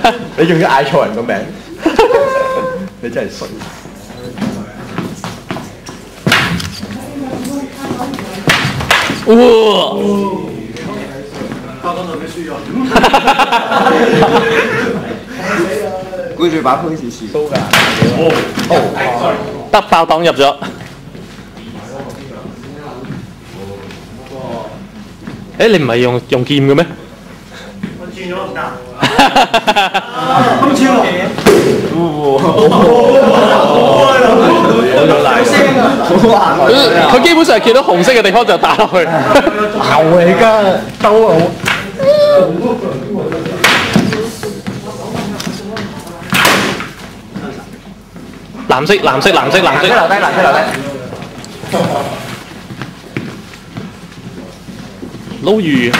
你仲要嗌錯人個名，你真係衰。 哇！ 發覺到你輸咗。 顧住把潘士士高㗎。 得爆檔入咗。誒，你唔係用劍嘅咩？ 我轉咗唔得。咁轉喎。 佢基本上係見到紅色嘅地方就打落去。 牛嚟㗎，兜啊！ 藍色，藍色，藍色，藍色。 留低，藍色留低。 撈魚。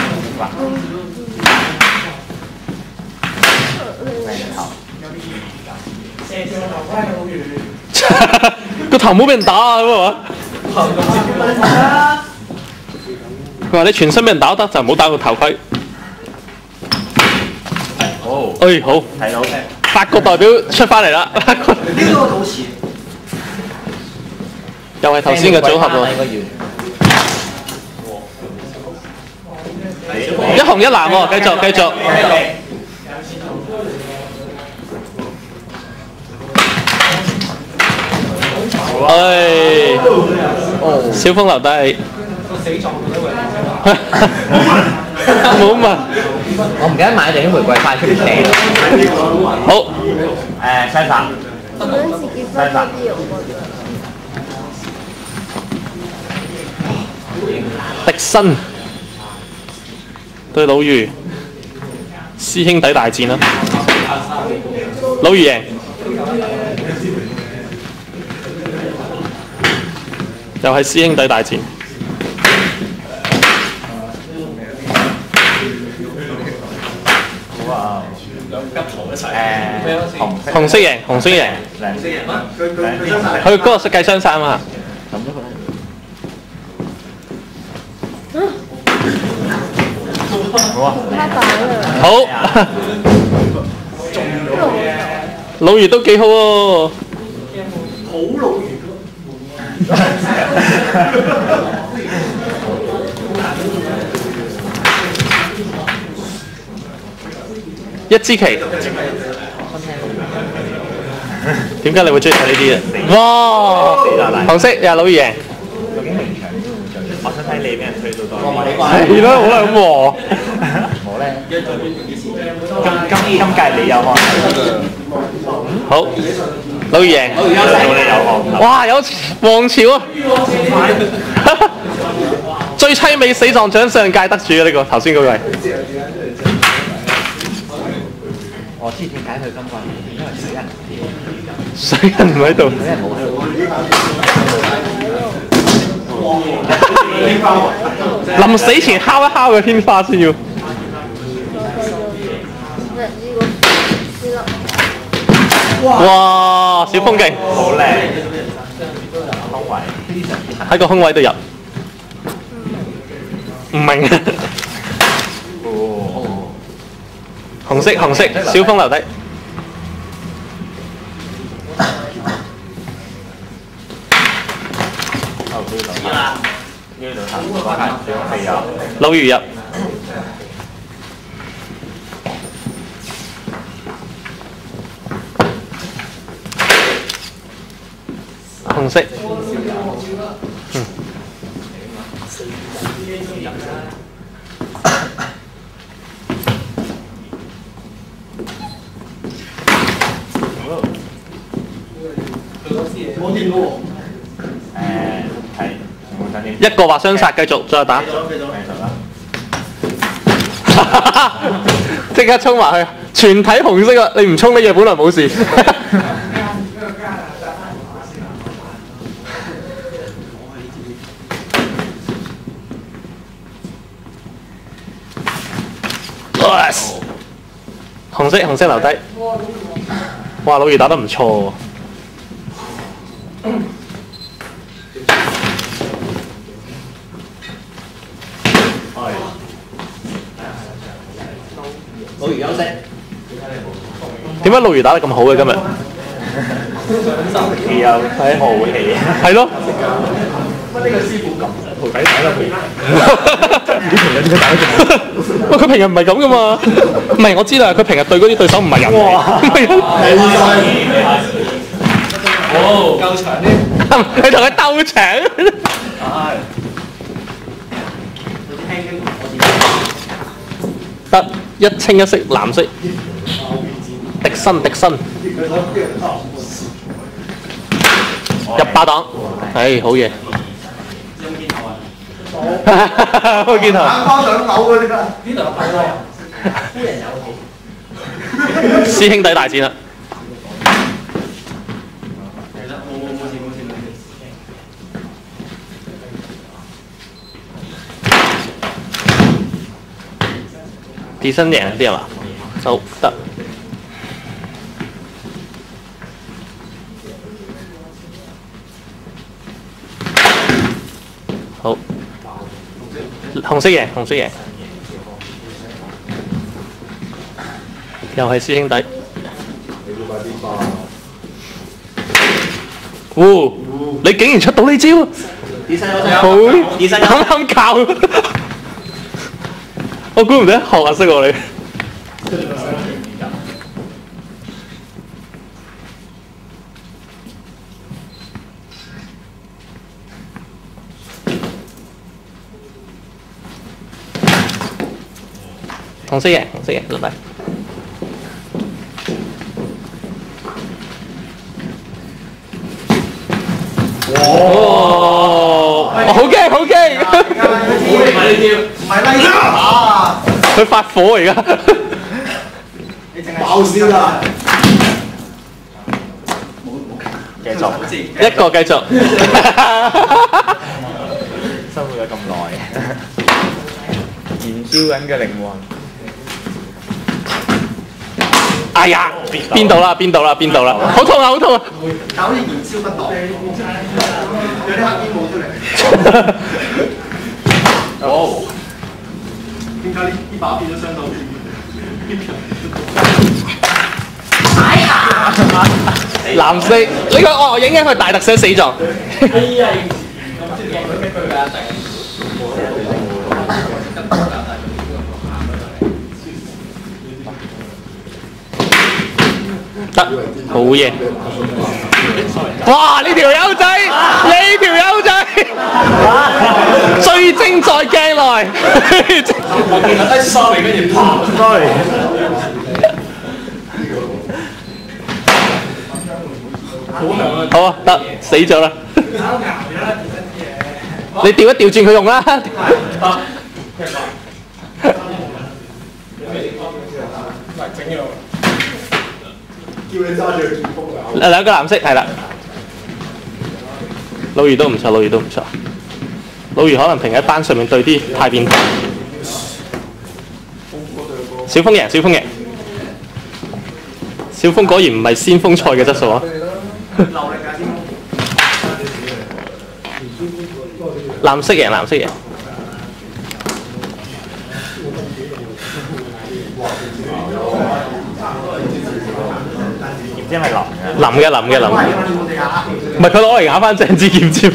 個頭冇俾人打啊！咁啊嘛。佢話你全身俾人打得，就唔好打個頭盔。 好。 誒好。 睇到。 法國代表出翻嚟啦！ 呢個好似。 又係頭先嘅組合喎。一紅一藍喎，繼續繼續。唉，小風留低。冇問。 我唔記得買定啲玫瑰花出嚟掟。 好。 西沙。 我們一起結婚嗰啲有過迪生對老魚，師兄弟大戰啦！老魚贏，又係師兄弟大戰。 哇！ 紅色贏，紅色贏。佢嗰個計雙三啊！ 好啊！ 好，老魚都幾好喎。 好老魚。 一支旗。點解你會中意睇呢啲嘅？哇！紅色又係老魚贏。 究竟明場邊個最？我想睇你俾人推到多。 係咯，好啦咁和。 我咧，今屆你有看頭。 好，老魚贏。 到你有看頭。 哇！有王朝啊！最凄美死狀獎上屆得主啊！呢個頭先嗰個係。 我知點解佢今季，因為水人。 水人唔喺度。 水人冇喺度。 臨死前敲一敲嘅天花先要。哇！小風勁。 好靚。空位。 喺個空位度入。唔明啊！紅色紅色，小風留低。老魚入。紅色。一個話雙殺，繼續再打。即刻衝埋去，全體紅色啊！你唔衝呢嘢本來冇事。紅色紅色留低。哇！老魚打得唔錯喎。 老魚休息。 點解陸瑜打得咁好嘅今日？ 氣有係傲氣。 係咯。 乜呢個師傅咁徒弟打得好？你平日點解打得咁好？ 喂，佢平日唔係咁噶嘛？唔係，我知啦，佢平日對嗰啲對手唔係人嚟。 哦，夠長啲。 你同佢鬥長。 係。 得一清一色藍色。迪身。入巴檔，係好嘢。開肩頭。 眼光兩扭嗰啲啊！ 呢度有擺多人，夫人有師兄弟大戰啦！ 係啦，冇事。 跌身贏啲係嘛？就得。好，紅色贏，又係師兄弟。你竟然出到呢招，好，啱啱教，我估唔到學下識喎你。紅色嘅，老弟。哦，好驚！ 唔係呢招啊！ 佢發火而家。 爆笑啦！ 繼續， 一個繼續。 生活咗咁耐，燃燒緊嘅靈魂。 哎呀，邊度啦！好痛啊！ 但好似燃燒不當，有啲黑煙冒出嚟。 好。 點解呢把變咗雙手藍色呢個我影緊佢大特寫死狀。得，好嘢！哇！呢條友仔，最精在鏡內。 我見到低 sorry 跟住啪 sorry。 好啊，得死咗啦！你調一調轉佢用啦。 叫你揸住劍鋒啊！ 兩個藍色係啦，老魚都唔錯，老魚可能平喺班上面對啲太變態。小鋒贏，小鋒果然唔係先鋒賽嘅質素啊！ 流力啊！ 藍色贏。 因為淋嘅，唔係佢攞嚟咬翻鄭志劍添。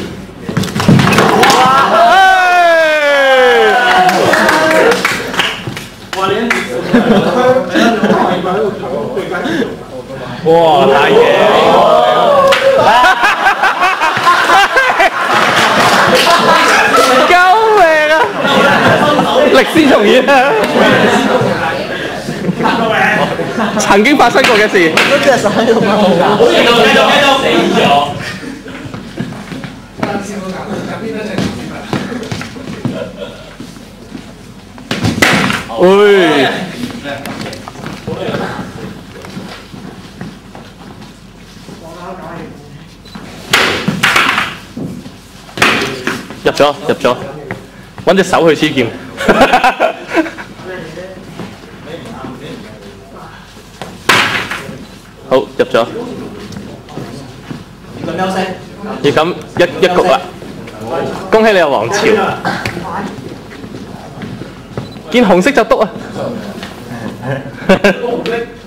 哇！太嘢！ 救命啊！歷史重演啊！曾經發生過嘅事。 嗰隻手喺度嘛？ 繼續死咗。 喂！入咗，揾隻手去黐劍。好，入咗。 咁休息。 要咁一局啦！恭喜你有王朝。見紅色就篤啊！